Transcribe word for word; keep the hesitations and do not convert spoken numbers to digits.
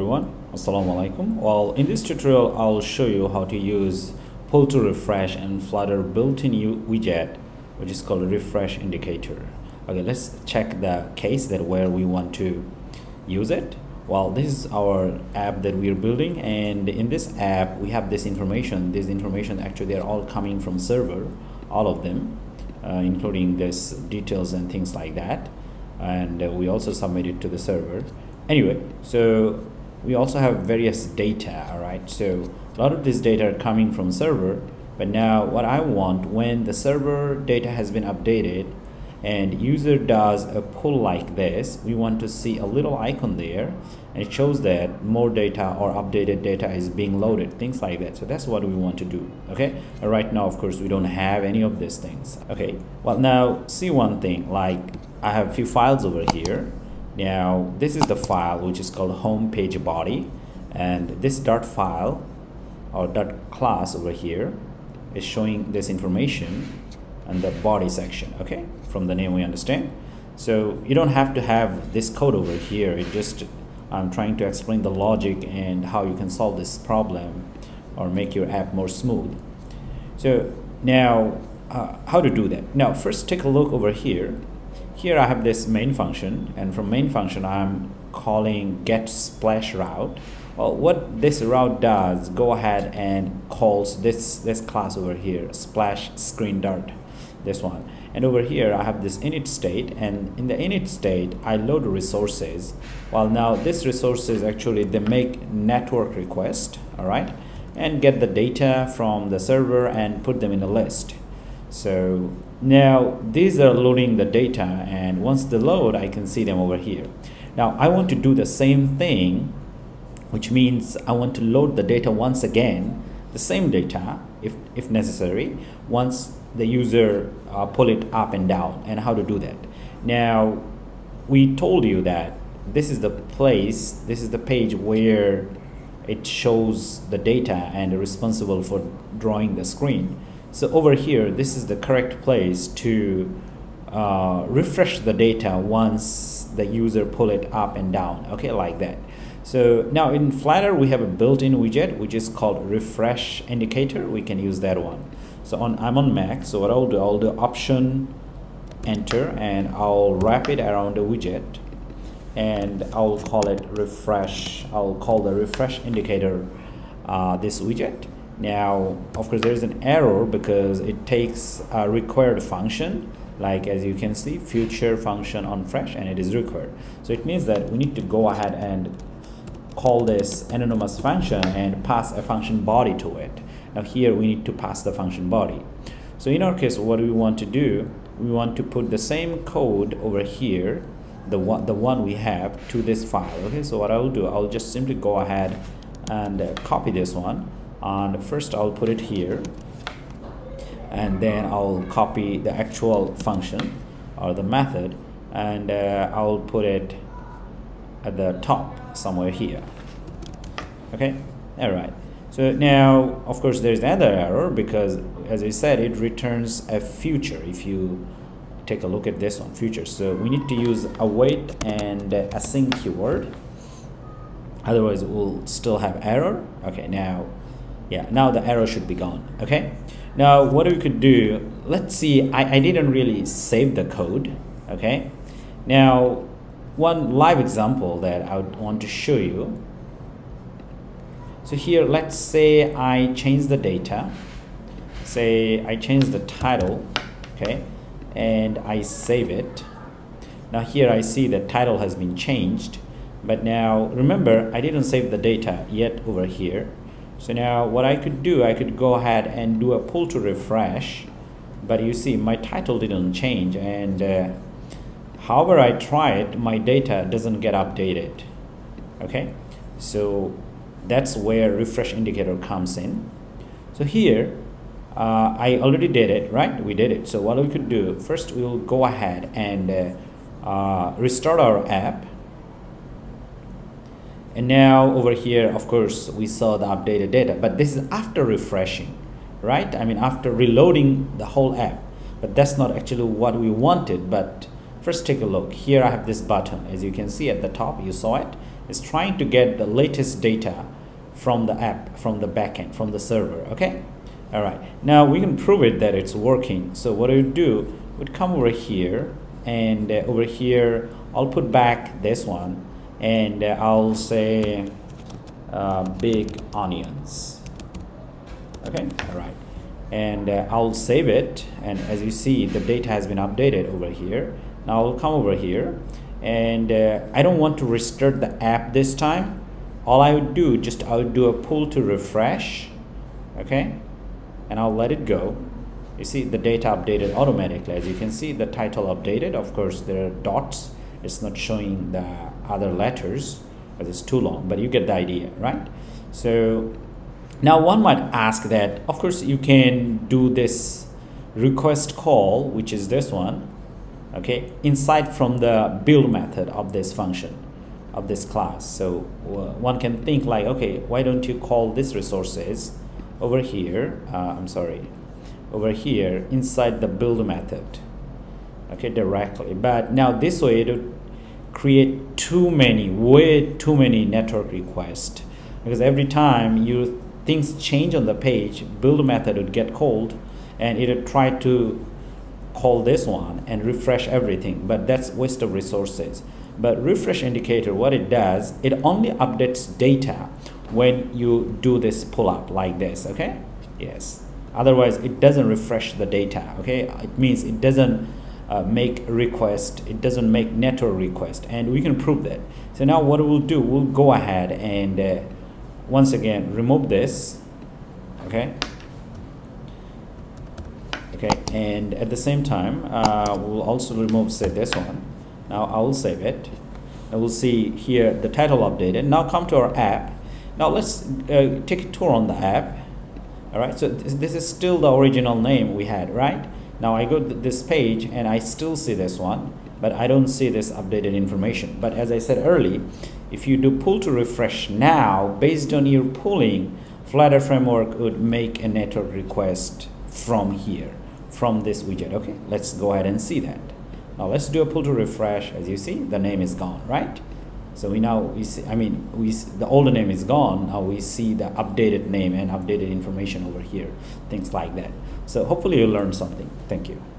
everyone, Assalamu alaikum. Well, in this tutorial I'll show you how to use pull to refresh and Flutter built-in widget, which is called refresh indicator. Okay, let's check the case that where we want to use it. Well, this is our app that we are building, and in this app we have this information. This information actually they're all coming from server, all of them, uh, including this details and things like that, and uh, we also submit it to the server. Anyway, so we also have various data. All right, so a lot of this data are coming from server, but now what I want, when the server data has been updated and user does a pull like this, we want to see a little icon there, and it shows that more data or updated data is being loaded, things like that. So that's what we want to do. Okay, and right now of course we don't have any of these things. Okay, well, now see one thing, like I have a few files over here. Now this is the file which is called home page body, and this dot file or dot class over here is showing this information and the body section. Okay, from the name we understand. So you don't have to have this code over here. It just I'm trying to explain the logic and how you can solve this problem or make your app more smooth. So now uh, how to do that? Now first take a look over here. Here I have this main function, and from main function I'm calling get splash route. Well, what this route does, go ahead and calls this this class over here, splash screen dart, this one. And over here I have this init state, and in the init state I load resources. Well, now this resources actually they make network request, all right, and get the data from the server and put them in a list. So now these are loading the data, and once they load I can see them over here. Now I want to do the same thing, which means I want to load the data once again, the same data if, if necessary, once the user uh, pull it up and down. And how to do that? Now we told you that this is the place, this is the page where it shows the data and responsible for drawing the screen. So over here, this is the correct place to uh, refresh the data once the user pull it up and down, okay, like that. So now in Flutter we have a built-in widget which is called refresh indicator. We can use that one. So on I'm on Mac, so what I'll do, I'll do option enter, and I'll wrap it around the widget, and I'll call it refresh. I'll call the refresh indicator uh, this widget. Now of course there is an error because it takes a required function, like as you can see, future function on fresh, and it is required. So it means that we need to go ahead and call this anonymous function and pass a function body to it. Now here we need to pass the function body. So in our case, what we want to do, we want to put the same code over here, the one the one we have, to this file. Okay, so what I'll do, I'll just simply go ahead and uh, copy this one. And first I'll put it here, and then I'll copy the actual function or the method, and uh, I'll put it at the top somewhere here. Okay, all right. So now of course there's another error because, as I said, it returns a future. If you take a look at this one, future, so we need to use await and uh, async keyword, otherwise we'll still have error. Okay, now yeah, now the error should be gone. Okay, now what we could do, let's see, I, I didn't really save the code. Okay, now one live example that I would want to show you. So here, let's say I change the data, say I change the title, okay, and I save it. Now here I see the title has been changed, but now remember I didn't save the data yet over here. So now what I could do, I could go ahead and do a pull to refresh, but you see my title didn't change, and uh, however I try it, my data doesn't get updated. Okay, so that's where refresh indicator comes in. So here uh, I already did it, right? We did it. So what we could do, first we will go ahead and uh, uh, restart our app. And now over here, of course, we saw the updated data, but this is after refreshing, right? I mean, after reloading the whole app, but that's not actually what we wanted. But first take a look. Here I have this button, as you can see at the top, you saw it. It's trying to get the latest data from the app, from the backend, from the server. Okay. All right. Now we can prove it that it's working. So what I would do would come over here, and uh, over here I'll put back this one, and uh, I'll say uh, big onions. Okay. All right. And uh, I'll save it, and as you see, the data has been updated over here. Now I'll come over here, and uh, I don't want to restart the app this time. All I would do, just I would do a pull to refresh, okay, and I'll let it go. You see the data updated automatically. As you can see, the title updated. Of course, there are dots. It's not showing the other letters because it's too long, but you get the idea, right? So now one might ask that, of course, you can do this request call, which is this one, okay, inside from the build method of this function, of this class. So uh, one can think like, okay, why don't you call these resources over here, uh, I'm sorry, over here inside the build method, okay, directly. But now this way it would create too many, way too many network requests, because every time you things change on the page, build method would get called, and it would try to call this one and refresh everything, but that's waste of resources. But refresh indicator, what it does, it only updates data when you do this pull up like this, okay? Yes, otherwise it doesn't refresh the data, okay? It means it doesn't uh, make request, it doesn't make network request, and we can prove that. So now what we'll do, we'll go ahead and uh, once again remove this, okay, okay, and at the same time uh, we'll also remove, say, this one. Now I will save it, and we'll see here the title updated. Now come to our app. Now let's uh, take a tour on the app. All right, so th this is still the original name we had, right? Now I go to this page and I still see this one, but I don't see this updated information. But as I said earlier, if you do pull to refresh now, based on your pulling, Flutter framework would make a network request from here, from this widget. Okay, let's go ahead and see that. Now let's do a pull to refresh. As you see, the name is gone, right? So we now we see, I mean, we see, the older name is gone. Now we see the updated name and updated information over here, things like that. So hopefully you learned something. Thank you.